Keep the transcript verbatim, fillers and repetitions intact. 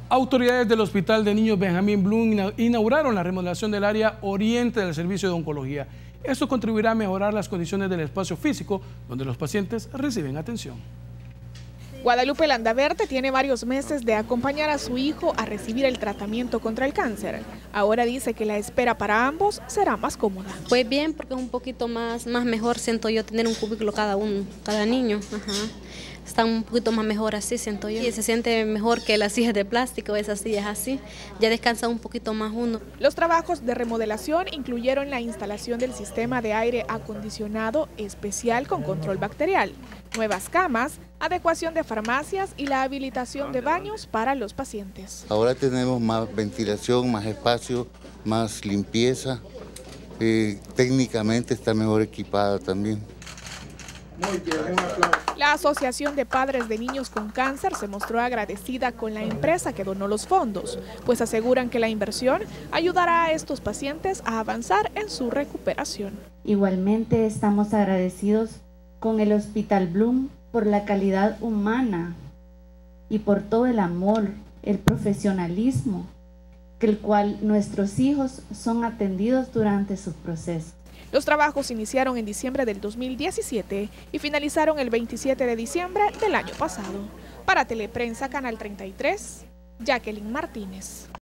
Autoridades del Hospital de Niños Benjamín Bloom inauguraron la remodelación del área oriente del servicio de oncología. Esto contribuirá a mejorar las condiciones del espacio físico donde los pacientes reciben atención. Guadalupe Landaverte tiene varios meses de acompañar a su hijo a recibir el tratamiento contra el cáncer. Ahora dice que la espera para ambos será más cómoda. Pues bien, porque es un poquito más, más mejor, siento yo, tener un cubículo cada uno, cada niño. Ajá. Está un poquito más mejor así, siento yo. Y se siente mejor que las sillas de plástico, esas sillas así. Ya descansa un poquito más uno. Los trabajos de remodelación incluyeron la instalación del sistema de aire acondicionado especial con control bacterial, nuevas camas, adecuación de farmacias y la habilitación de baños para los pacientes. Ahora tenemos más ventilación, más espacio, más limpieza. Eh, técnicamente está mejor equipada también. Muy bien, un aplauso. La Asociación de Padres de Niños con Cáncer se mostró agradecida con la empresa que donó los fondos, pues aseguran que la inversión ayudará a estos pacientes a avanzar en su recuperación. Igualmente estamos agradecidos con el Hospital Bloom por la calidad humana y por todo el amor, el profesionalismo, que el cual nuestros hijos son atendidos durante sus procesos. Los trabajos iniciaron en diciembre del dos mil diecisiete y finalizaron el veintisiete de diciembre del año pasado. Para Teleprensa, Canal treinta y tres, Jacqueline Martínez.